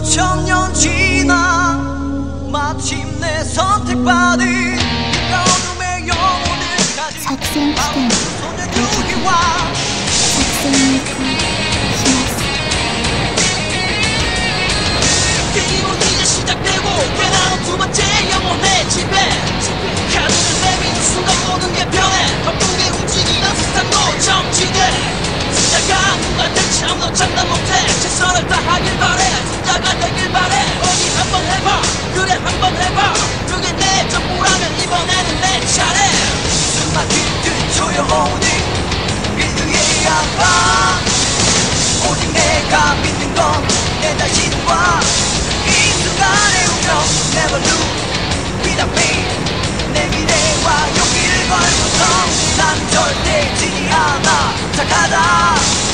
수천 년 지나 마침내 선택받은 어둠의 영혼을 가진 작戦期間 소년 유희와 作戦に行きます 게임은 이제 시작되고 깨달은 두 번째 영혼의 지배 카드를 내미는 순간 모든 게 변해 바쁘게 움직이는 세상도 정지돼 진짜가 누가 될지 아무도 장담 못해 최선을 다하길 바래 진짜가 되길 바래 어디 한번 해봐 그래 한번 해봐 그게 내 전부라면 이번에는 내 차례 숨막히듯 조여오는 빌드의 양방 오직 내가 믿는 건 내 자신과 이 순간의 운명 Never lose without me 내 미래와 용기를 걸고서 난 절대 지지 않아 착하다